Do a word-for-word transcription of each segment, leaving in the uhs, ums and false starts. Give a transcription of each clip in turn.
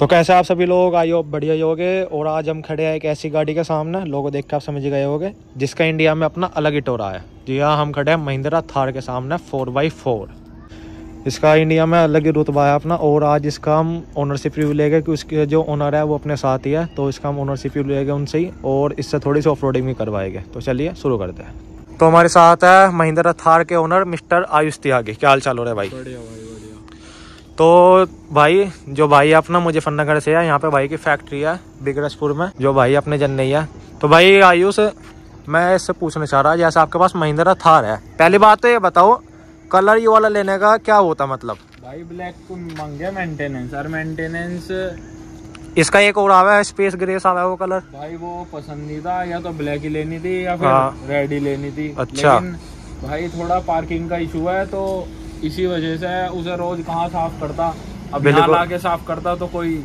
तो कैसे आप सभी लोग, आई होप बढ़िया ही होगे। और आज हम खड़े हैं एक ऐसी गाड़ी के सामने, लोगों देख के आप समझ गए होगे, जिसका इंडिया में अपना अलग ही टोरा है। जी हाँ, हम खड़े हैं महिंद्रा थार के सामने फोर बाई फोर। इसका इंडिया में अलग ही रुतबा है अपना। और आज इसका हम ओनरशिप रिव्यू लेंगे कि उसके जो ओनर है वो अपने साथ ही है, तो इसका हम ओनरशिप रिव्यू लेंगे उनसे ही, और इससे थोड़ी सी ऑफ रोडिंग भी करवाएंगे। तो चलिए शुरू करते हैं। तो हमारे साथ है महिंद्रा थार के ओनर मिस्टर आयुष त्यागी। क्या हाल चाल हो रहा है भाई? बढ़िया भाई बढ़िया। तो भाई जो भाई अपना मुजफ्फरनगर से है, यहाँ पे भाई की फैक्ट्री है बिगरसपुर में, जो भाई अपने जन्नई है। तो भाई आयुष, मैं इससे पूछना चाह रहा, जैसे आपके पास महिंद्रा थार है, पहली बात तो ये बताओ कलर ये वाला लेने का क्या होता मतलब? भाई ब्लैक को मांगे मेंटेनेंस और मेंटेनेंस इसका एक और आवा है स्पेस ग्रे सा है वो कलर। भाई वो पसंदीदा या तो ब्लैक ही लेनी थी या फिर रेड ही लेनी थी। अच्छा। लेकिन भाई थोड़ा पार्किंग का इशू है, तो इसी वजह से उसे रोज कहाँ साफ करता, अब यहाँ ला के साफ करता तो कोई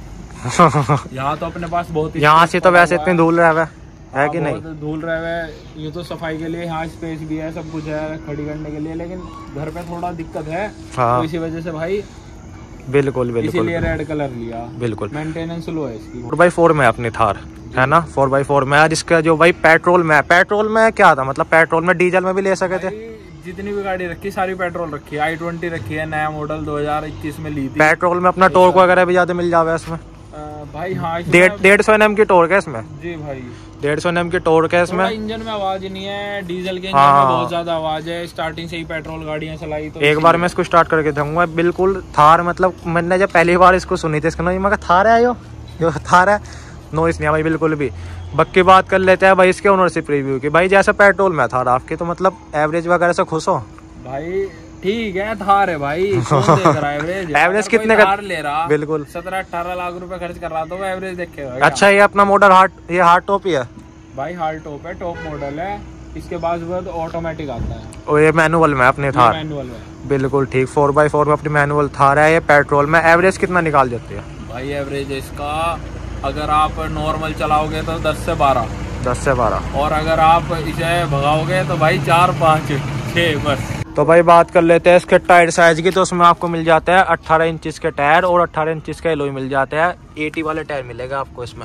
यहाँ तो अपने पास बहुत यहाँ से तो वैसे इतनी धूल रहा है है कि नहीं? धूल रहे हुए ये तो सफाई के लिए यहाँ स्पेस भी है, सब कुछ है खड़ी करने के लिए, लेकिन घर पे थोड़ा दिक्कत है। हाँ। तो इसी वजह से भाई बिल्कुल बिल्कुल इसीलिए रेड कलर लिया। बिल्कुल मेंटेनेंस लो है इसकी। फोर बाई फोर में अपनी थार है ना, फोर बाई फोर में है, जिसका जो भाई पेट्रोल में है। पेट्रोल में क्या था मतलब? पेट्रोल में डीजल में भी ले सके थे? जितनी भी गाड़ी रखी सारी पेट्रोल रखी है। आई ट्वेंटी रखी है, नया मॉडल दो हजार इक्कीस में ली थी। पेट्रोल में अपना टॉर्क वगैरह भी ज्यादा मिल जावे इसमें भाई। हाँ, डेढ़ सौ एन एम की टॉर्क है इसमें। जी भाई, डेढ़ सौ एन एम की टॉर्क है इसमें। इंजन में आवाज नहीं है, डीजल के इंजन में बहुत ज्यादा आवाज है। स्टार्टिंग से ही पेट्रोल गाड़ियां चलाई तो एक बार मैं इसको स्टार्ट करके दूंगा। बिल्कुल थार, मतलब मैंने जब पहली बार इसको सुनी थी, इसका मैं थार है, यो यो थार है, नॉइस नहीं है भाई बिल्कुल भी। बाकी बात कर लेते हैं भाई इसके ओनरशिप रिव्यू की। भाई जैसे पेट्रोल में थार आपकी, तो मतलब एवरेज वगैरह से खुश हो? भाई ठीक है, थार है भाई। कौन देख रहा है एवरेज? एवरेज कितने का थार ले रहा? बिल्कुल सत्रह अठारह लाख रुपए खर्च कर रहा तो वो एवरेज देखेगा। अच्छा, ये अपना मॉडल हार्ड, ये हार्ड टॉप ही है भाई? हार्ड टॉप है, टॉप मॉडल है। इसके बाद ऑटोमेटिक आता है और ये मैनुअल में अपने थार। मैनुअल में बिल्कुल ठीक। फोर बाई फोर में अपनी मैनुअल थार है। ये पेट्रोल में एवरेज कितना निकाल देती है भाई? एवरेज इसका अगर आप नॉर्मल चलाओगे तो दस से बारह दस से बारह, और अगर आप इसे भगाओगे तो भाई चार पाँच छः बस। तो भाई बात कर लेते हैं इसके टायर साइज की। तो उसमें आपको मिल जाता है अट्ठारह इंच के टायर और अट्ठारह इंच का एलॉय मिल जाता है। अस्सी वाले टायर मिलेगा आपको इसमें।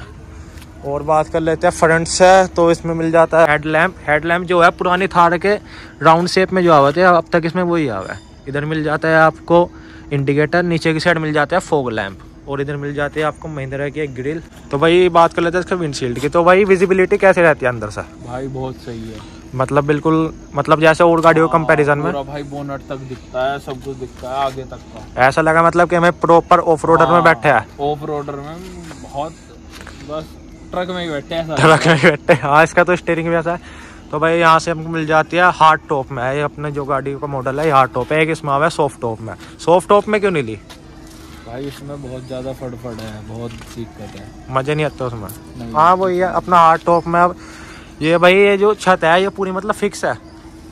और बात कर लेते हैं फ्रंट से, तो इसमें मिल जाता है हेडलैम्प। हेडलैम्प जो है पुरानी थार के राउंड शेप में जो आवा थे, अब तक इसमें वही आवा है। इधर मिल जाता है आपको इंडिकेटर, नीचे की साइड मिल जाता है फॉग लैम्प, और इधर मिल जाती है आपको महिंद्रा की एक ग्रिल। तो भाई बात कर लेते हैं इसका विंडशील्ड की। तो भाई विजिबिलिटी कैसे रहती है अंदर से? भाई बहुत सही है, मतलब बिल्कुल, मतलब जैसे और गाड़ियों कंपैरिजन में भाई बोनट तक दिखता है, सब कुछ दिखता है आगे तक का। ऐसा लगा मतलब कि हमें प्रॉपर ऑफ रोडर में बैठे हैं। ऑफ रोडर में बहुत, बस ट्रक में ही बैठे हैं। ट्रक में ही बैठे हैं। हाँ, इसका तो स्टीयरिंग भी ऐसा है। तो भाई यहाँ से हमको मिल जाती है हार्ड टॉप में है। ये अपने जो गाड़ी का मॉडल है हार्ड टॉप है। एक इसमें आवा है सॉफ्ट टॉप में। सॉफ्ट टॉप में क्यों नहीं ली भाई? इसमें बहुत ज्यादा फटफट है, बहुत दिक्कत है, मजे नहीं आते उसमें। हाँ वही है अपना हार्ड टॉप में। अब ये भाई ये जो छत है ये पूरी मतलब फिक्स है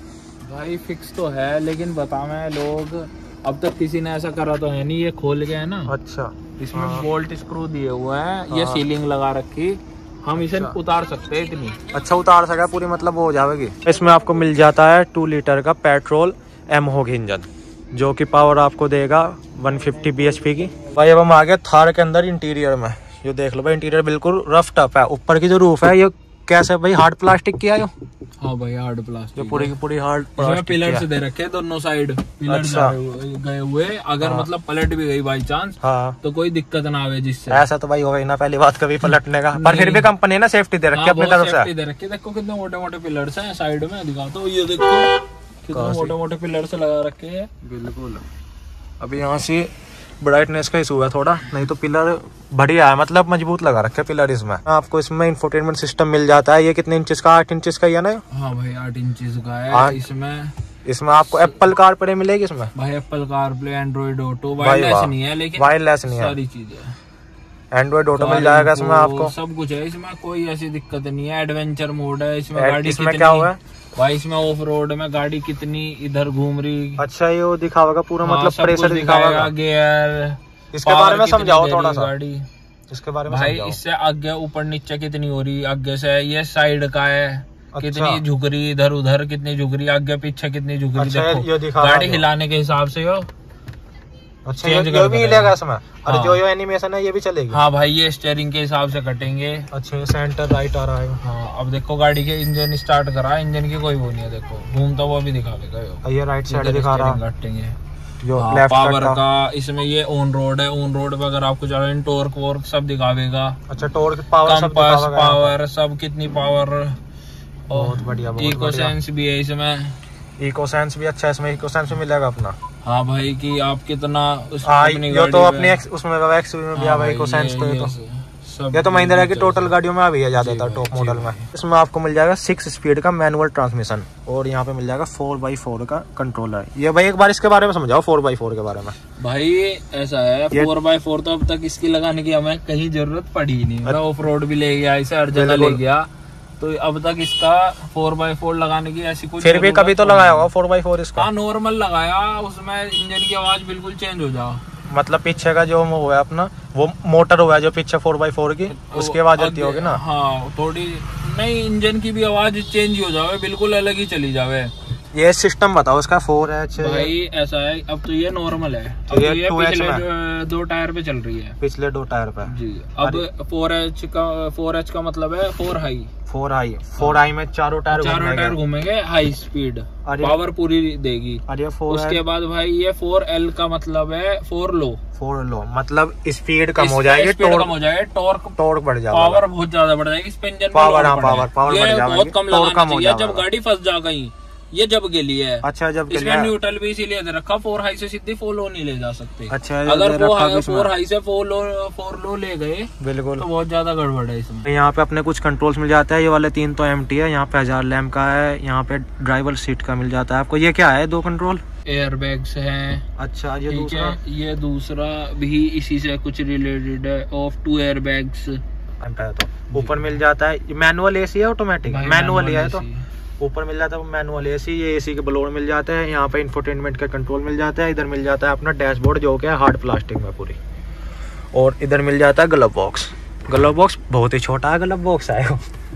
भाई? फिक्स तो है, लेकिन बता मैं लोग अब तक किसी ने ऐसा करा तो है नहीं। ये खोल के है ना। अच्छा। इसमें हाँ। बोल्ट स्क्रू दिए हुए हैं। ये सीलिंग लगा रखी, हम इसे अच्छा। उतार सकते हैं इतनी। अच्छा उतार सका पूरी, मतलब वो हो जाएगी। इसमें आपको मिल जाता है टू लीटर का पेट्रोल एमहोग इंजन, जो कि पावर आपको देगा एक सौ पचास बीएचपी की। भाई अब हम आ गए थार के अंदर इंटीरियर में। ये देख लो भाई, इंटीरियर बिल्कुल रफ टफ है। ऊपर की जो रूफ है ये कैसे भाई? हार्ड प्लास्टिक की है यो? हाँ भाई हार्ड प्लास्टिक, पूरी की पूरी हार्ड प्लास्टिक। पिलर्स दे रखे दोनों साइड, पिलर अच्छा। गए हुए। अगर हाँ। मतलब पलट भी गई बाई चांस, हाँ। तो कोई दिक्कत ना आवे जिससे। ऐसा तो भाई होगा ही ना, पहली बात कभी पलटने का। पर फिर भी कंपनी ने सेफ्टी दे रखी है अपनी तरफ से। दे रखी, देखो कितने मोटे मोटे पिलर्स हैं साइड में, दिखाता हूँ। ये देखो कितने मोटे मोटे पिलर्स लगा रखे हैं। बिल्कुल। अभी यहाँ से ब्राइटनेस का इशू है थोड़ा, नहीं तो पिलर बढ़िया है, मतलब मजबूत लगा रखे पिलर इसमें। आपको इसमें इंफोटेनमेंट सिस्टम मिल जाता है। ये कितने इंचेस का? आठ इंचेस का ही है ना? हाँ भाई आठ इंचेस का है। इसमें इसमें आपको एप्पल कार प्ले मिलेगी इसमें भाई? Apple CarPlay, Android auto, wireless नहीं है, लेकिन वायरलेस नहीं है, सारी चीजें। एंड्रॉइड ऑटो मिल जाएगा इसमें आपको, सब कुछ है इसमें, कोई ऐसी दिक्कत नहीं है। एडवेंचर मोड है इसमें। गाड़ी इसमें क्या हुआ है भाई? इसमें ऑफ रोड में गाड़ी कितनी इधर घूम रही। अच्छा ये वो दिखावेगा पूरा, मतलब प्रेशर दिखावेगा, गियर। इसके बारे में समझाओ थोड़ा सा गाड़ी इसके बारे में भाई। इससे आगे ऊपर नीचे कितनी हो रही, आगे से ये साइड का है। अच्छा। कितनी झुक रही, इधर उधर कितनी झुक रही, आगे पीछे कितनी झुक रही। अच्छा, देखो गाड़ी हिलाने के हिसाब से हो अच्छा, ये, ये भी मिलेगा इसमें? और हाँ। जो ये एनिमेशन है ये भी चलेगी? हाँ भाई, ये स्टीयरिंग के हिसाब से कटेंगे। अच्छा, सेंटर राइट आ रहा है। हाँ, अब देखो गाड़ी के इंजन स्टार्ट करा, इंजन की कोई वो नहीं है, देखो घूमता हुआ भी दिखा देगा। ये राइट साइड दिखा रहा है कटेंगे जो हाँ, लेफ्ट पावर का। इसमें ये ऑन रोड है, ऑन रोड पे अगर आपको चलाना टॉर्क वॉर्क सब दिखावेगा। अच्छा, टॉर्क पावर सब कंपास पावर सब कितनी पावर। बहुत बढ़िया। इको सेंस भी है इसमें। इको सेंस भी अच्छा है इसमें, इको सेंस भी मिलेगा अपना। हाँ भाई, कि आप कितना उस हाँ, ये तो अपने उसमें एक्सयूवी में भी आ इको सेंस तो ये तो ये तो महिंद्रा की टोटल गाड़ियों में आ भी है ज्यादातर टॉप मॉडल में। इसमें आपको मिल जाएगा सिक्स स्पीड का मैनुअल ट्रांसमिशन और यहाँ पे मिल जाएगा फोर बाई फोर का कंट्रोलर। ये भाई एक बार इसके बारे में समझाओ, फोर बाई फोर के बारे में। भाई ऐसा है, फोर बाई फोर तो अब तक इसकी लगाने की हमें कहीं जरूरत पड़ी ही नहीं। मैं ऑफ रोड भी ले गया, इसे हर जगह ले गया, तो अब तक इसका फोर बाई फोर लगाने की ऐसी कुछ। फिर भी कभी तो लगाया होगा फोर बाई फोर इसका? हाँ, नॉर्मल लगाया, उसमें इंजन की आवाज बिल्कुल चेंज हो जाओ। मतलब पीछे का जो हुआ है अपना वो मोटर हुआ है जो पीछे फोर बाई फोर की, उसकी आवाज आती होगी ना? हाँ, थोड़ी नहीं, इंजन की भी आवाज चेंज हो जावे, बिल्कुल अलग ही चली जावे। ये सिस्टम बताओ इसका। फोर एच भाई ऐसा है, अब तो ये नॉर्मल है, तो ये, ये पिछले दो, दो टायर पे चल रही है, पिछले दो टायर पे जी। अब फोर एच का फोर एच का मतलब है four high. Four high four high में चारों टायर चारों टायर घूमेंगे, हाई स्पीड, पावर पूरी देगी। अरे फोर उसके बाद भाई ये फोर एल का मतलब है फोर लो। फोर लो मतलब स्पीड कम हो जाएगी, टॉर्क कम हो जाएगा, टॉर्क टॉर्क बढ़ जाएगा, पावर बहुत ज्यादा बढ़ जाएगी, इस पे इंजन पावर पावर पावर बढ़ जाएगा, बहुत कम लगाना चाहिए जब गाड़ी फंस जा गई। ये जब के लिए है। अच्छा, जब के इसमें न्यूट्रल भी इसीलिए दे रखा, फोर हाई से सीधी फोर लो नहीं ले जा सकते। अच्छा, अगर वो फोर हाई से फोर लो फोर लो ले गए बिल्कुल तो बहुत ज्यादा गड़बड़ है इसमें। यहाँ पे अपने कुछ कंट्रोल्स मिल जाता है। ये वाले तीन तो एम टी है, यहाँ पे हजार लैम्प का है, यहाँ पे ड्राइवर सीट का मिल जाता है आपको। ये क्या है? दो कंट्रोल एयर बैग्स हैं। अच्छा, ये दूसरा ये दूसरा भी इसी से कुछ रिलेटेड है, ऑफ टू एयर बैग्स। तो ऊपर मिल जाता है मैनुअल एसी है, ऑटोमेटिक मैनुअल है, तो ऊपर मिल जाता है मैनुअल एसी। ये एसी के ब्लोअर मिल जाते हैं, यहाँ पे इंफोटेनमेंट का कंट्रोल मिल जाता है। इधर मिल जाता है अपना डैशबोर्ड जो कि है हार्ड प्लास्टिक में पूरी, और इधर मिल जाता है ग्लव बॉक्स। ग्लव बॉक्स बहुत ही छोटा है, ग्लव बॉक्स आएगा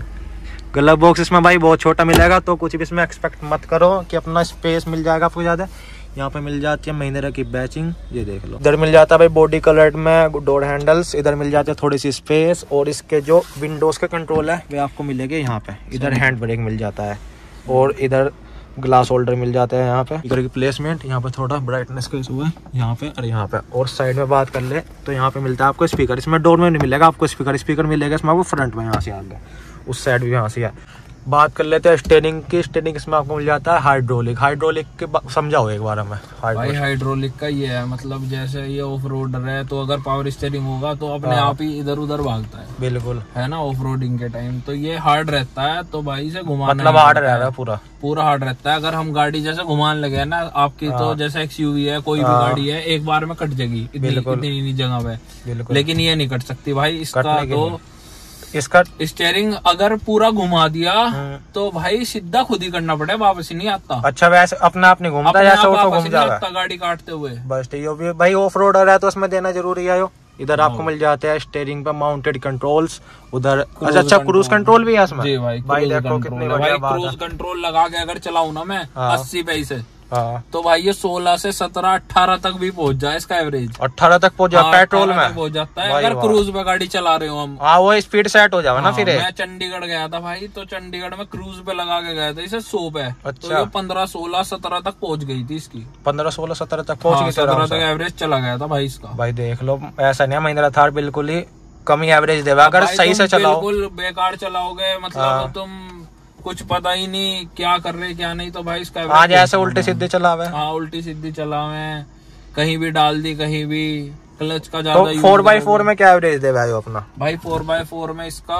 ग्लव बॉक्स इसमें भाई बहुत छोटा मिलेगा, तो कुछ भी इसमें एक्सपेक्ट मत करो कि अपना स्पेस मिल जाएगा आपको ज्यादा। यहाँ पे मिल जाती है महिंद्रा की बैचिंग, ये देख लो। इधर मिल जाता है भाई बॉडी कलर में डोर हैंडल्स, इधर मिल जाते हैं थोड़ी सी स्पेस, और इसके जो विंडोज के कंट्रोल है वे आपको मिलेंगे यहाँ पे। इधर हैंड ब्रेक मिल जाता है, और इधर ग्लास होल्डर मिल जाता है। यहाँ पे इधर की प्लेसमेंट, यहाँ पे थोड़ा ब्राइटनेस का इशू है यहाँ पे और यहाँ पे। और साइड में बात कर ले तो यहाँ पे मिलता है आपको स्पीकर। इसमें डोर में नहीं मिलेगा आपको स्पीकर, स्पीकर मिलेगा इसमें आपको फ्रंट में, यहाँ से आगे, उस साइड भी यहाँ से है। बात कर लेते हैं स्टीयरिंग की। स्टीयरिंग इसमें आपको मिल जाता है हाइड्रोलिक। हाइड्रोलिक के समझाओ एक बार हमें। भाई हाइड्रोलिक का ये है मतलब जैसे ये ऑफ रोडर है तो अगर पावर स्टीयरिंग होगा तो अपने आप ही इधर उधर भागता है, बिल्कुल है ना, ऑफ रोडिंग के टाइम। तो ये हार्ड रहता है, तो भाई से घुमाना मतलब हार्ड रहता है, पूरा पूरा हार्ड रहता है। अगर हम गाड़ी जैसे घुमाने लगे ना आपकी, तो जैसे एक्सयूवी है, कोई भी गाड़ी है, एक बार में कट जाएगी इतनी जगह पे, लेकिन ये नहीं कट सकती भाई। इसका तो इसका स्टीयरिंग अगर पूरा घुमा दिया तो भाई सीधा खुद ही करना पड़े, वापस ही नहीं आता। अच्छा, वैसे अपना आप नहीं घूमता, जैसे ऑटो घूम जाता गाड़ी काटते हुए। बस ठीक है भाई, ऑफ रोडर है तो उसमें देना जरूरी है। इधर आपको मिल जाते हैं स्टीयरिंग पे माउंटेड कंट्रोल्स, उधर अच्छा अच्छा क्रूज कंट्रोल भी है इसमें। जी भाई, भाई देखो कितनी बढ़िया बात है। क्रूज कंट्रोल लगा के अगर चलाऊं ना मैं अस्सी पे से, तो भाई ये सोलह से सत्रह अठारह तक भी पहुंच जाए, इसका एवरेज अठारह तक पहुंच जाए, पेट्रोल में पहुंच जाता है अगर क्रूज पे गाड़ी चला रहे हो हम। हाँ, वो स्पीड सेट हो जाए ना फिर। मैं चंडीगढ़ गया था भाई, तो चंडीगढ़ में क्रूज पे लगा के गया था इसे सौ पे। अच्छा, तो ये पंद्रह सोलह सत्रह तक पहुंच गई थी इसकी, पंद्रह सोलह सत्रह तक पहुंच गई, सत्रह तक एवरेज चला गया था भाई इसका। भाई देख लो, ऐसा नहीं है महिंद्रा थार बिल्कुल ही कम ही एवरेज देगा अगर सही से चलाओ। बिल्कुल बेकार चलाओगे मतलब तुम कुछ पता ही नहीं क्या कर रहे क्या नहीं, तो भाई इसका आज ऐसे उल्टे सीधे चलावे। हाँ, उल्टी सीधी चलावे, कहीं भी डाल दी, कहीं भी क्लच का ज्यादा। तो फोर बाई फोर में क्या एवरेज दे भाई अपना? भाई फोर बाई फोर में इसका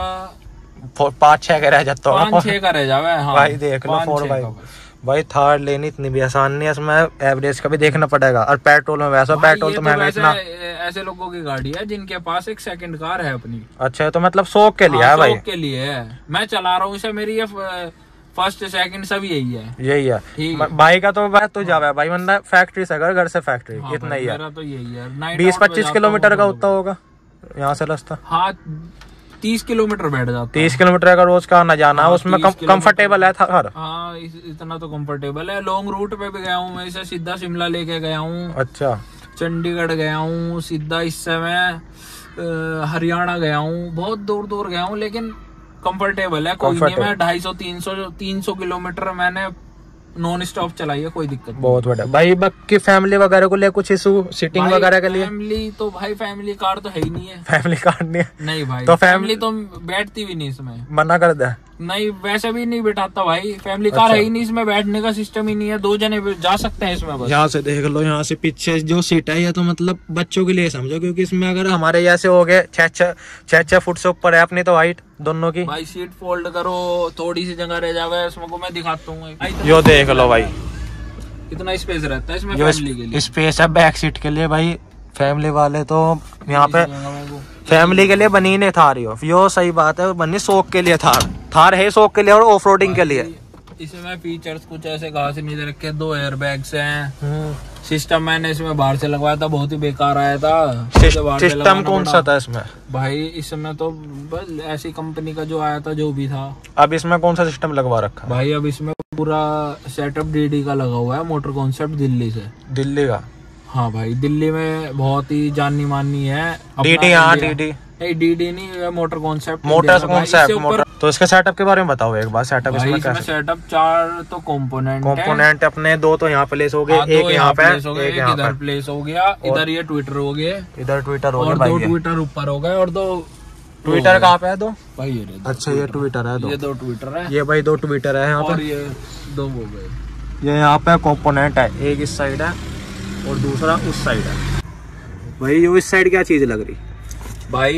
पाँच छह का रह जाता है, पाँच छह का रह जावे। हाँ भाई देख लो, फोर बाई भाई थार लेनी इतनी भी आसान नहीं है, इसमें एवरेज का भी देखना पड़ेगा। और पेट्रोल में वैसा पेट्रोल तो महंगा इतना। ऐसे लोगों की गाड़ी है जिनके पास एक सेकंड कार है अपनी। अच्छा, तो मतलब शौक के लिए है भाई? शौक के लिए है, मैं चला रहा हूँ इसे, मेरी ये फर्स्ट सेकंड सब यही है। यही है भाई का तो बात तो जावा है भाई, वरना फैक्ट्री से घर, घर से फैक्ट्री, हाँ, इतना ही है। मेरा तो यही है, बीस पच्चीस किलोमीटर का उतना होगा यहाँ से रास्ता। हाँ, तीस किलोमीटर बैठ जाता है। तीस किलोमीटर का रोज का आना जाना, हाँ, उसमें कंफर्टेबल है था। हाँ, इतना तो कंफर्टेबल है। लॉन्ग रूट पे भी गया हूँ मैं, इसे सीधा शिमला लेके गया हूँ। अच्छा, चंडीगढ़ गया हूँ, सीधा इससे मैं हरियाणा गया हूँ, बहुत दूर दूर गया हूँ, लेकिन कंफर्टेबल है, कोई नहीं। मैं ढाई सौ तीन सौ तीन सौ किलोमीटर मैंने नॉन स्टॉप चलाई है, कोई दिक्कत नहीं। बहुत बढ़िया भाई। बाकी फैमिली वगैरह को ले कुछ इशू सीटिंग वगैरह के लिए? फैमिली तो भाई फैमिली कार तो है ही नहीं है। फैमिली कार नहीं है? नहीं भाई, तो फैमिली तो बैठती भी नहीं इसमें, मना कर दे। नहीं वैसे भी नहीं बैठाता भाई, फैमिली कार है ही नहीं इसमें, बैठने का सिस्टम ही नहीं है, दो जने जा सकते हैं इसमें बस। यहाँ से देख लो, यहाँ से पीछे जो सीट है ये तो मतलब बच्चों के लिए समझो, क्योंकि इसमें अगर हमारे जैसे हो गए छह छह छह छह फुट से ऊपर है अपनी तो हाइट दोनों की। भाई सीट फोल्ड करो, थोड़ी सी जगह रह जावे इसमें, को मैं दिखाता हूँ। यो देख लो भाई, इतना स्पेस रहता है इसमें फैमिली के लिए। स्पेस है बैक सीट के लिए भाई, फैमिली वाले तो यहाँ पे फैमिली के लिए बनी नहीं थार। यो यो सही बात है, बनी शौक के लिए थार। थार है शौक के लिए और ऑफ रोडिंग के लिए। इसमें फीचर्स कुछ ऐसे घास नहीं दे रखे, दो एयर बैग्स हैं। सिस्टम मैंने इसमें बाहर से लगवाया था, बहुत ही बेकार आया था। सिस्टम कौन सा था इसमें? भाई इसमें तो बस ऐसी कंपनी का जो आया था, जो भी था। अब इसमें कौन सा सिस्टम लगवा रखा? भाई अब इसमें पूरा सेटअप डीडी का लगा हुआ है, मोटर कॉन्सेप्ट दिल्ली से। दिल्ली का? हाँ भाई, दिल्ली में बहुत ही जानी मानी है। डीडी? हाँ डीडी नहीं, डीडी नहीं, motor concept. Motor concept motor. तो इसके सेटअप के बारे में बताओ एक बार। सेटअप इसमें क्या है? सेटअप चार तो कंपोनेंट कंपोनेंट अपने दो तो यहाँ प्लेस हो गए, एक यहाँ पे, एक इधर प्लेस हो गया, इधर ये ट्विटर हो गया, इधर ट्विटर हो गया, दो ट्विटर ऊपर हो गए, और दो ट्विटर कहाँ पे है? दो भाई ये। अच्छा ये ट्विटर है, दो ये दो ट्विटर है, ये भाई दो ट्विटर है यहाँ पे, ये दो हो गए। ये यहाँ पे कंपोनेंट है, एक इस साइड है और दूसरा उस साइड है। भाई ये इस साइड क्या चीज लग रही? भाई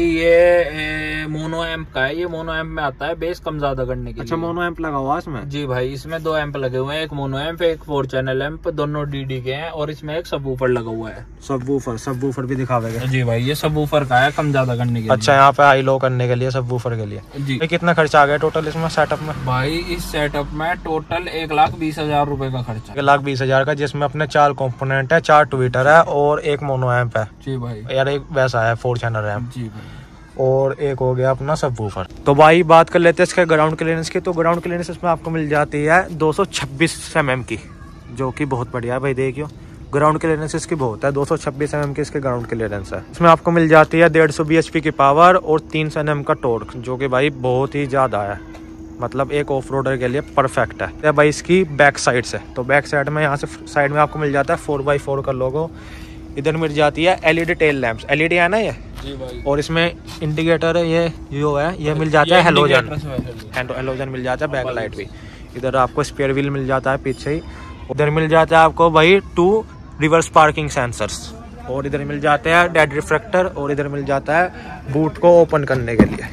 ये मोनो एम्प का है, ये मोनो एम्प में आता है बेस कम ज्यादा करने के अच्छा, लिए। मोनो एम्प लगा हुआ है इसमें? जी भाई, इसमें दो एम्प लगे हुए हैं, एक मोनो एम्प, एक फोर चैनल एम्प, दोनों डीडी के हैं, और इसमें एक सबवूफर लगा हुआ है। सबवूफर? सबवूफर भी दिखावेगा? जी भाई, ये सबवूफर का है, कम ज्यादा करने के लिए। अच्छा, यहाँ पे हाई लो करने के लिए सबवूफर के लिए। जी। कितना खर्चा आ गया टोटल इसमें सेटअप में? भाई इस सेटअप में टोटल एक लाख बीस हजार रूपए का खर्चा। एक लाख बीस हजार का, जिसमें अपने चार कंपोनेंट है, चार ट्विटर है और एक मोनो एम्प है। जी भाई। यार एक वैसा है फोर चैनल एम्प। जी भाई। और एक हो गया अपना सबवूफर। तो भाई बात कर लेते हैं इसके ग्राउंड क्लियरेंस की। तो ग्राउंड क्लियरेंस इसमें आपको मिल जाती है दो सौ छब्बीस एम एम की, जो कि बहुत बढ़िया है भाई। देखियो ग्राउंड क्लियरेंस इसकी बहुत है, दो सौ छब्बीस एम एम की इसके ग्राउंड क्लियरेंस है। इसमें आपको मिल जाती है डेढ़ सौ बी एच पी की पावर और तीन सौ एन एम का टॉर्क, जो कि भाई बहुत ही ज़्यादा है, मतलब एक ऑफ रोडर के लिए परफेक्ट है। या भाई इसकी बैक साइड से, तो बैक साइड में यहाँ से साइड में आपको मिल जाता है फोर बाई फोर का लोगो। इधर मिल जाती है एलईडी टेल लैंप्स, एलईडी है ना ये? जी भाई। और इसमें इंडिकेटर ये जो है ये मिल जाता है, हेलोजन हेलोजन मिल जाता है, बैक लाइट भी। इधर आपको स्पेयर व्हील मिल जाता है पीछे ही। उधर मिल जाता है आपको भाई टू रिवर्स पार्किंग सेंसर्स, और इधर मिल जाते हैं डेड रिफ्लेक्टर, और इधर मिल जाता है बूट को ओपन करने के लिए।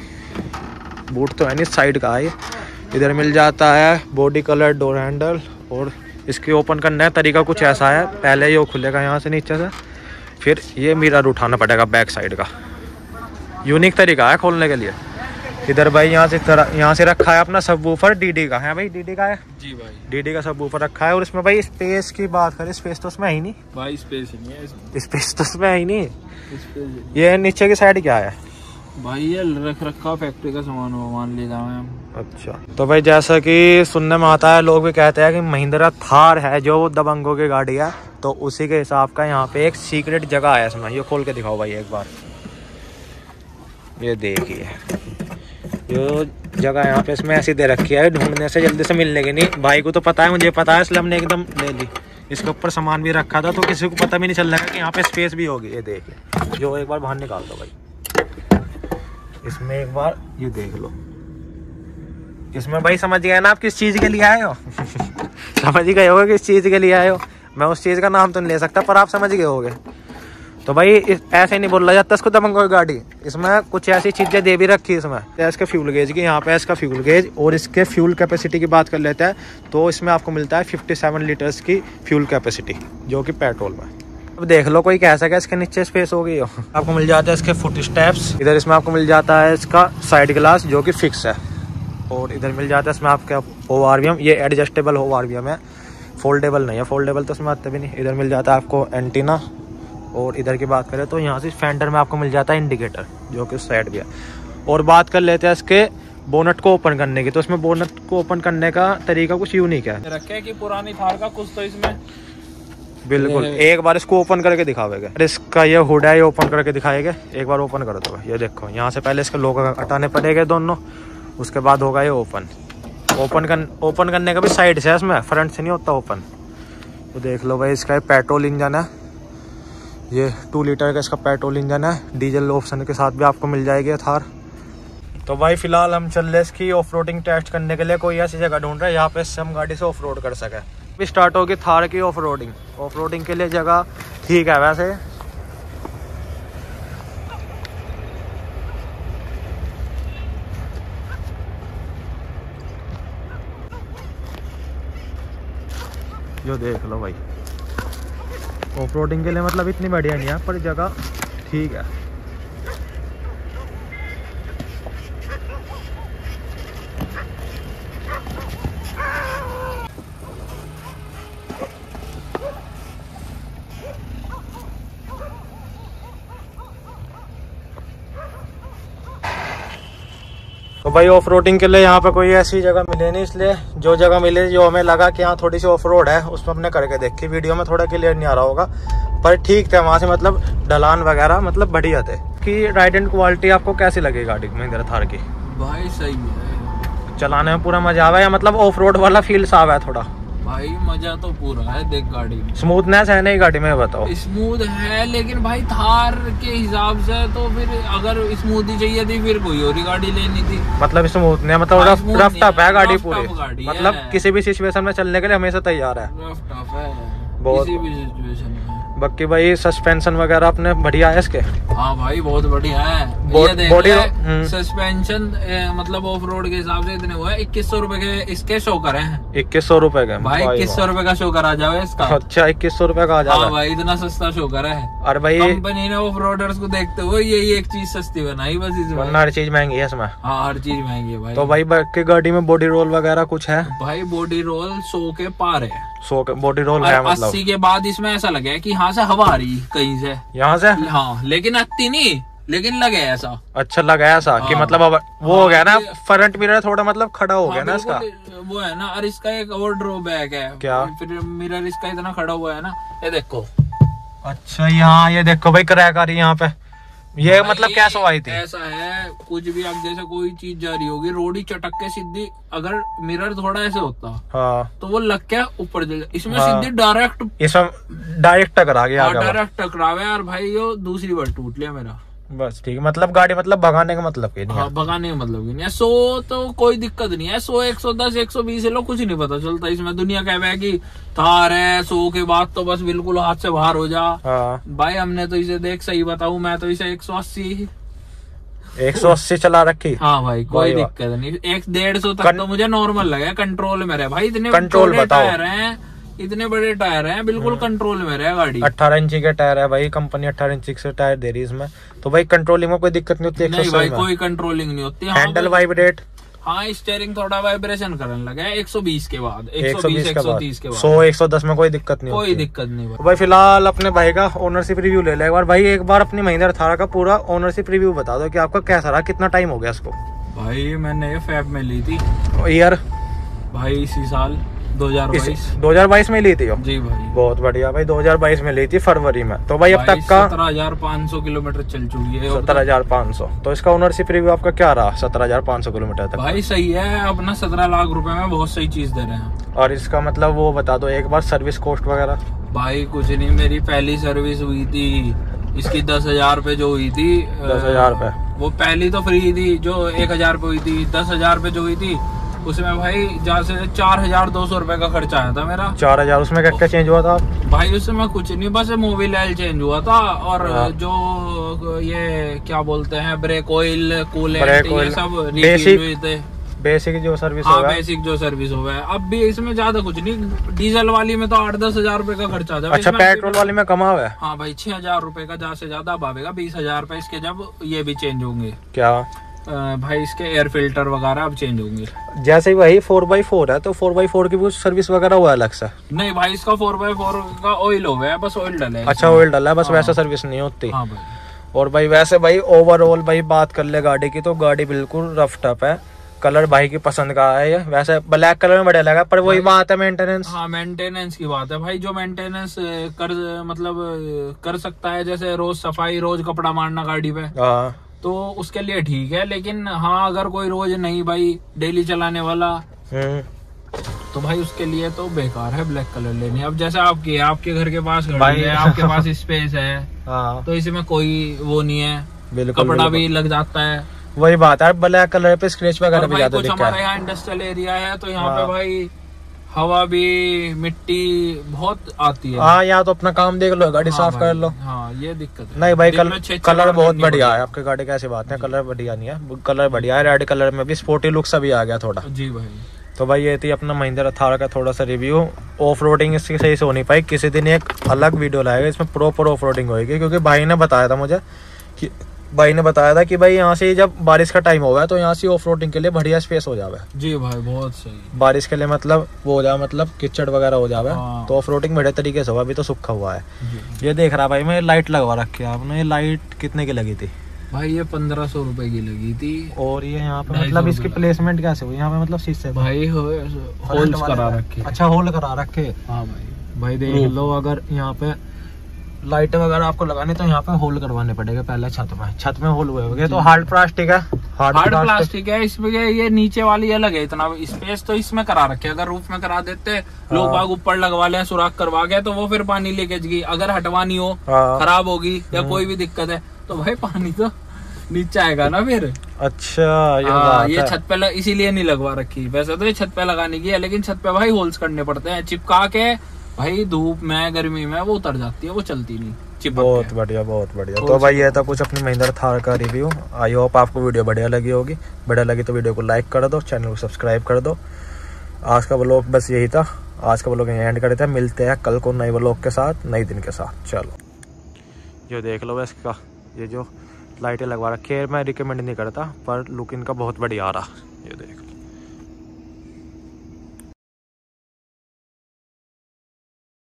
बूट तो है नहीं, साइड का है। इधर मिल जाता है बॉडी कलर डोर हैंडल, और इसकी ओपन करने का तरीका कुछ ऐसा है, पहले ये खुलेगा यहाँ से नीचे से, फिर ये मिरर उठाना पड़ेगा बैक साइड का। यूनिक तरीका है खोलने के लिए। इधर भाई यहाँ से यहाँ से रखा है अपना सबवूफर डीडी का है भाई, डीडी का है। जी भाई, डीडी का सबवूफर रखा है। और इसमें भाई स्पेस की बात करें, स्पेस तो उसमें है ही नहीं भाई, स्पेस ही नहीं है इसमें। स्पेस तो उसमें है ही नहीं। ये नीचे की साइड क्या है भाई? ये रख रखा फैक्ट्री का सामान वामान ले जाए हम। अच्छा, तो भाई जैसा कि सुनने में आता है, लोग भी कहते हैं कि महिंद्रा थार है जो दबंगों की गाड़ी है, तो उसी के हिसाब का यहाँ पे एक सीक्रेट जगह है इसमें। ये खोल के दिखाओ भाई एक बार, ये देखिए जो जगह यहाँ पे इसमें ऐसी दे रखी है, ढूंढने से जल्दी से मिलने की नहीं। भाई को तो पता है, मुझे पता है, इसलिए हमने एकदम ले ली। इसके ऊपर सामान भी रखा था, तो किसी को पता भी नहीं चल रहा कि यहाँ पे स्पेस भी होगी। ये देखिए, जो एक बार बाहर निकाल दो भाई, इसमें एक बार ये देख लो। इसमें भाई समझ गए ना आप किस चीज के लिए आए हो? समझ ही गए होगे किस चीज के लिए आए हो। मैं उस चीज का नाम तो नहीं ले सकता, पर आप समझ गए होगे। तो भाई इस, ऐसे नहीं बोला जाता इसको दबंगों की गाड़ी। इसमें कुछ ऐसी चीजें दे भी रखी है इसमें। इसके फ्यूल गेज की, यहाँ पे इसका फ्यूल गेज, और इसके फ्यूल कैपेसिटी की बात कर लेते हैं, तो इसमें आपको मिलता है सत्तावन लीटर्स की फ्यूल कैपेसिटी, जो कि पेट्रोल में। अब देख लो, कोई कह सके इसके नीचे स्पेस हो गई हो। आपको मिल जाता है इसके फुट स्टेप्स। इधर इसमें आपको मिल जाता है इसका साइड ग्लास, जो कि फिक्स है। और इधर मिल जाता है इसमें आपका ओआरवीएम, ये एडजस्टेबल ओआरवीएम है, फोल्डेबल नहीं है। फोल्डेबल तो इसमें आते भी नहीं। इधर मिल जाता है आपको एंटीना, और इधर की बात करें तो यहाँ से फेंडर में आपको मिल जाता है इंडिकेटर, जो कि उस साइड भी है। और बात कर लेते हैं इसके बोनट को ओपन करने की। तो इसमें बोनट को ओपन करने का तरीका कुछ यूनिक है। रखे कि पुरानी थार का कुछ तो इसमें बिल्कुल। एक बार इसको ओपन करके दिखावेगा। इसका ये हुड है, ये ओपन करके दिखाएगा। एक बार ओपन कर दो, ये देखो यहाँ से पहले इसके लोगो हटाने पड़ेंगे दोनों, उसके बाद होगा ये ओपन। ओपन कर ओपन करने का भी साइड से है इसमें, फ्रंट से नहीं होता ओपन। तो देख लो भाई, इसका पेट्रोल इंजन है, ये टू लीटर का इसका पेट्रोल इंजन है। डीजल ऑप्शन के साथ भी आपको मिल जाएगी थार। तो भाई फिलहाल हम चल रहे इसकी ऑफ रोडिंग टेस्ट करने के लिए। कोई ऐसी जगह ढूंढ रहे हैं यहाँ पे इससे हम गाड़ी से ऑफ रोड कर सके। अभी स्टार्ट होगी थार की ऑफ रोडिंग। ऑफ रोडिंग के लिए जगह ठीक है वैसे। जो देख लो भाई, ऑफ रोडिंग के लिए मतलब इतनी बढ़िया नहीं है पर जगह ठीक है। तो भाई ऑफ रोडिंग के लिए यहाँ पे कोई ऐसी जगह मिले नहीं, इसलिए जो जगह मिले जो हमें लगा कि यहाँ थोड़ी सी ऑफ रोड है उसमें हमने करके देखी। वीडियो में थोड़ा क्लियर नहीं आ रहा होगा पर ठीक थे वहाँ से, मतलब ढलान वगैरह मतलब बढ़िया थे। कि राइड एंड क्वालिटी आपको कैसी लगी गाड़ी महिंद्रा थार की? भाई सही है, चलाने में पूरा मजा आवा है, मतलब ऑफ रोड वाला फील सा आवा है थोड़ा? भाई मजा तो पूरा है। देख गाड़ी स्मूथनेस है नहीं गाड़ी में, बताओ? स्मूथ है लेकिन भाई थार के हिसाब से तो फिर अगर स्मूथी चाहिए थी फिर कोई और ही गाड़ी लेनी थी। मतलब स्मूथ नहीं, मतलब रफ रफ टफ है गाड़ी पूरी, मतलब किसी भी सिचुएशन में चलने के लिए हमेशा तैयार है। रफ टफ है बहुत, किसी भी सिचुएशन में। बाकी भाई सस्पेंशन वगैरह अपने बढ़िया है इसके? हाँ भाई बहुत बढ़िया है। बो, ये देख बॉडी सस्पेंशन मतलब ऑफ रोड के हिसाब से इतने हुआ है। इक्कीस सौ रूपये के इसके शो करे हैं। इक्कीस सौ रूपये का भाई? इक्कीस सौ रूपये का शो करा जाए इसका। अच्छा इक्कीस सौ रूपये का आ जाए? हाँ भाई इतना सस्ता शो करा है। और भाई कंपनी ने ऑफ रोडर्स को देखते हुए यही एक चीज सस्ती बनाई बस इसमें। हर चीज महंगी है इसमें। हाँ हर चीज महंगी है भाई। तो भाई बाकी गाड़ी में बॉडी रोल वगैरह कुछ है? भाई बॉडी रोल सौ के पार है। सौ के बॉडी रोल है मतलब? अस्सी के बाद इसमें ऐसा लगे कि यहाँ से हवा आ रही कहीं से, यहाँ से? हाँ लेकिन अति नहीं, लेकिन लगे ऐसा। अच्छा लगा ऐसा हाँ। कि मतलब अब वो हाँ, हो गया ना फ्रंट मिरर थोड़ा मतलब खड़ा हो हाँ, गया ना इसका, वो है ना। और इसका एक और ड्रॉबैक है। क्या? फिर मिरर इसका इतना खड़ा हुआ है ना, ये देखो। अच्छा यहाँ ये देखो भाई क्रैक आ रही है यहाँ पे, ये मतलब कैसे आई थी? ऐसा है कुछ भी अब जैसे कोई चीज जा रही होगी, रोड ही चटक के सीधी, अगर मिरर थोड़ा ऐसे होता हाँ। तो वो लग के ऊपर चल जाए। इसमें हाँ। सीधी डायरेक्ट, इसमें डायरेक्ट टकरा गया, डायरेक्ट टकरावे। और भाई यो दूसरी बार टूट लिया मेरा। बस ठीक है, मतलब गाड़ी मतलब भगाने का मतलब नहीं है। हाँ, भगाने का मतलब नहीं है। सौ तो कोई दिक्कत नहीं है, सौ एक सौ दस एक सौ बीस लो कुछ नहीं पता चलता इसमें। दुनिया कह है कि थार है, सौ के बाद तो बस बिल्कुल हाथ से बाहर हो जा। हाँ। भाई हमने तो इसे देख सही बताऊं, मैं तो इसे एक सौ अस्सी एक सौ अस्सी चला रखी। हाँ भाई कोई दिक्कत नहीं। एक डेढ़ सौ तक तो मुझे नॉर्मल लगे, कंट्रोल में रहे भाई। इतने कंट्रोल टायर हैं, इतने बड़े टायर हैं, बिल्कुल कंट्रोल में रहे गाड़ी। अठारह इंची के टायर है भाई, कंपनी अठारह इंची के टायर दे रही है इसमें। तो भाई कंट्रोलिंग में कोई दिक्कत नहीं होती? नहीं भाई कोई कंट्रोलिंग नहीं होती। Handle vibrate? हाँ स्टीयरिंग थोड़ा वाइब्रेशन करने लगा एक सौ बीस के बाद, एक सौ बीस एक सौ तीस के बाद। सौ एक सौ दस में कोई दिक्कत नहीं, कोई दिक्कत नहीं भाई। भाई फिलहाल अपने भाई का ओनरशिप रिव्यू ले ले एक बार। भाई एक बार अपनी महिंद्रा थार का पूरा ओनरशिप रिव्यू बता दो कि आपका कैसा रहा, कितना टाइम हो गया इसको? भाई मैंने फैब में ली थी। ईयर? भाई इसी साल दो हज़ार बाईस दो हज़ार बाईस में ली थी जी भाई। बहुत बढ़िया भाई, दो हज़ार बाईस में ली थी फरवरी में। तो भाई अब तक का सत्रह हजार पाँच सौ किलोमीटर चल चुकी है। सत्रह हजार पाँच सौ। तो इसका ओनरशिप रिव्यू आपका क्या रहा सत्रह हजार पाँच सौ किलोमीटर तक? भाई सही है, अपना सत्रह लाख रुपए में बहुत सही चीज दे रहे हैं। और इसका मतलब वो बता दो एक बार सर्विस कॉस्ट वगैरह? भाई कुछ नहीं, मेरी पहली सर्विस हुई थी इसकी दस हजार पे जो हुई थी। दस हजार पे? वो पहली तो फ्री थी जो एक हजार पे हुई थी। दस हजार पे जो हुई थी उसमें भाई जहाँ से चार हजार दो सौ रूपये का खर्चा आया था मेरा। चार हजार उसमें क्या क्या चेंज हुआ था? भाई उसमें कुछ नहीं, बस मोबिल ऑयल चेंज हुआ था और जो ये क्या बोलते हैं ब्रेक ऑयल, कूलेंट, ये सब रिफिल हुए थे। बेसिक जो सर्विस हाँ, बेसिक जो सर्विस हुआ है। अब भी इसमें ज्यादा कुछ नहीं, डीजल वाली में तो आठ दस हजार रूपए का खर्चा था। अच्छा पेट्रोल वाली में कमा हुआ है? हाँ भाई छह हजार रूपये का ज्यादा से ज्यादा अब आवेगा, बीस हजार रूपए इसके जब ये भी चेंज होंगे। क्या भाई इसके एयर फिल्टर वगैरह अब चेंज होंगे। जैसे ही भाई फोर बाई फोर है तो फोर बाई फोर की सर्विस वगैरह हुआ अलग से? नहीं भाई इसका फोर बाई फोर का ऑयल हो गया, बस ऑयल डला है। अच्छा ऑयल डला है बस। हाँ। वैसा सर्विस नहीं होती। हाँ भाई। और भाई वैसे भाई ओवरऑल भाई बात कर ले गाड़ी की तो गाड़ी बिल्कुल रफ टफ है, कलर भाई की पसंद का है ये। वैसे ब्लैक कलर में बढ़िया लगा, पर वही बात है मेंटेनेंस। हाँ मेंटेनेंस की बात है भाई, जो मेंटेनेंस कर मतलब कर सकता है, जैसे रोज सफाई, रोज कपड़ा मारना गाड़ी पे, हाँ तो उसके लिए ठीक है। लेकिन हाँ अगर कोई रोज नहीं भाई डेली चलाने वाला, तो भाई उसके लिए तो बेकार है ब्लैक कलर लेनी। अब जैसे आपकी आपके घर के पास गाड़ी है, आपके पास स्पेस है, हाँ। तो इसमें कोई वो नहीं है, कपड़ा भी लग जाता है। वही बात है, ब्लैक कलर पे स्क्रैच वगैरह भी ज्यादा दिखता है। हमारे यहाँ इंडस्ट्रियल एरिया है, तो यहाँ पे भाई हवा भी, मिट्टी बहुत आती है। हाँ यहाँ तो अपना काम देख लो, गाड़ी हाँ साफ कर लो। हाँ ये दिक्कत है। नहीं भाई कल, कलर बहुत बढ़िया है आपके गाड़ी, कैसी बात है, कलर बढ़िया नहीं है, कलर बढ़िया है। रेड कलर में भी स्पोर्टी लुक सा भी आ गया थोड़ा। जी भाई। तो भाई ये थी अपना महिंद्रा थार का थोड़ा सा रिव्यू। ऑफ रोडिंग इसकी सही से हो नहीं पाई, किसी दिन एक अलग वीडियो लाएगा, इसमें प्रॉपर ऑफ रोडिंग होगी। क्योंकि भाई ने बताया था मुझे कि भाई ने बताया था कि भाई यहाँ से जब बारिश का टाइम होगा तो यहाँ से ऑफ रोडिंग के लिए बढ़िया स्पेस हो जावे। जी भाई बहुत सही। बारिश के लिए मतलब वो हो जाए, मतलब कीचड़ वगैरह हो जावे, तो ऑफ रोडिंग बढ़िया तरीके से होगा। अभी तो सूखा हुआ है। ये देख रहा भाई मैं, लाइट लगवा रखी है आपने। ये लाइट कितने की लगी थी भाई? ये पंद्रह सौ रुपए की लगी थी। और ये यहाँ पे मतलब इसकी प्लेसमेंट कैसे हुई? यहाँ पे मतलब शीशे भाई होल्स करा रखे। अच्छा होल करा रखे। हाँ भाई। भाई देख लो, अगर यहाँ पे लाइट वगैरह आपको लगाने तो यहाँ पे होल करवाने पड़ेगा पहले छत में। छत में होल हुए होंगे तो हार्ड प्लास्टिक है, हार्ड प्लास्टिक है इसमें। ये नीचे वाली अलग है, इतना स्पेस तो इसमें करा रखे। अगर रूफ में करा देते लोग बाग ऊपर लगवा ले, सुराख करवा के, तो वो फिर पानी लीकेज की अगर हटवानी हो, खराब होगी या कोई भी दिक्कत है, तो भाई पानी तो नीचे आएगा ना फिर। अच्छा ये आ, ये छत पे इसीलिए नहीं लगवा रखी। वैसे तो ये छत पे लगाने की है, लेकिन छत पे भाई होल्स करने पड़ते हैं चिपका के। भाई धूप में गर्मी में वो उतर जाती है, वो चलती नहीं चिपक। बहुत बढ़िया बहुत बढ़िया। तो भाई ये था कुछ अपनी महिंद्रा थार का रिव्यू। आई होप आपको वीडियो बढ़िया लगी होगी। बढ़िया लगी तो वीडियो को लाइक कर दो, चैनल को सब्सक्राइब कर दो। आज का व्लॉग बस यही था। आज का व्लॉग यहीं एंड करते हैं। मिलते हैं कल को नए व्लॉग के साथ, नए दिन के साथ। चलो जो देख लो इसका, ये जो लाइटें लगवा रखी है, मैं रिकमेंड नहीं करता, पर लुक इनका बहुत बढ़िया आ रहा। ये देख